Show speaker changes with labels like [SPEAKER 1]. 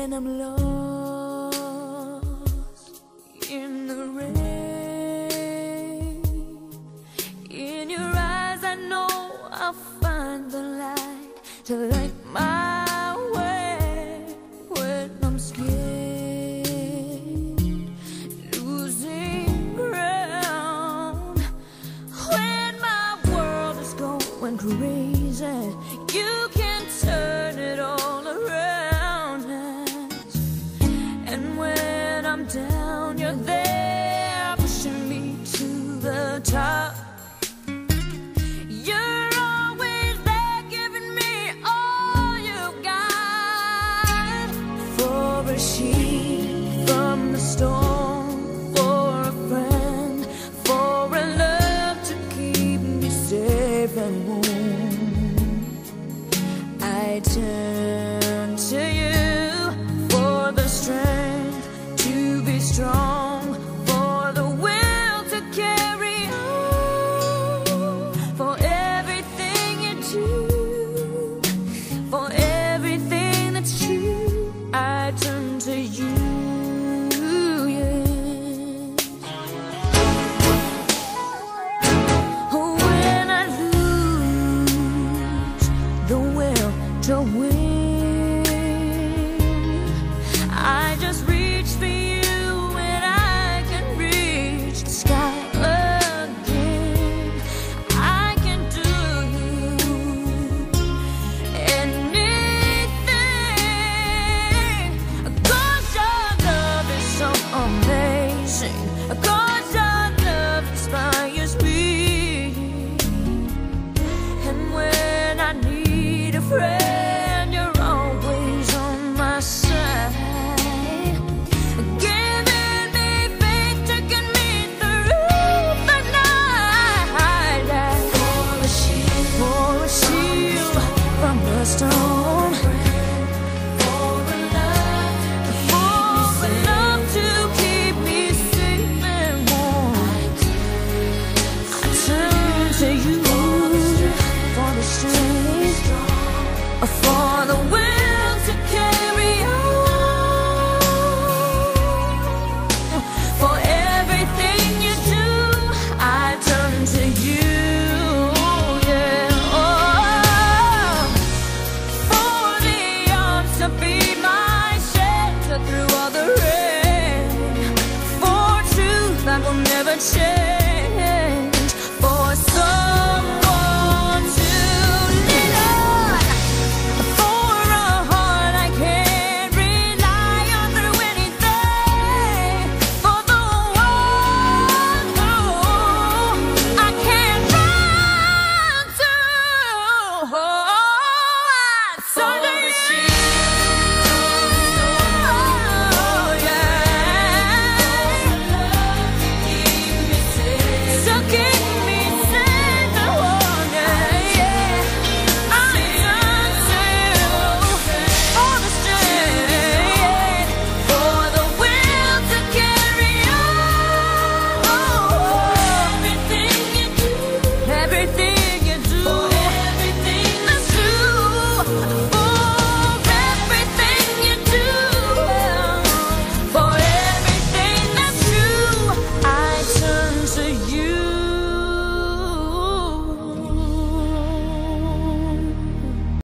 [SPEAKER 1] when I'm lost in the rain. In your eyes I know I'll find the light to light my way when I'm scared, losing ground. When my world is going crazy, you can turn it all around. And when I'm down, you're there pushing me to the top. You're always there giving me all you got. For a sheep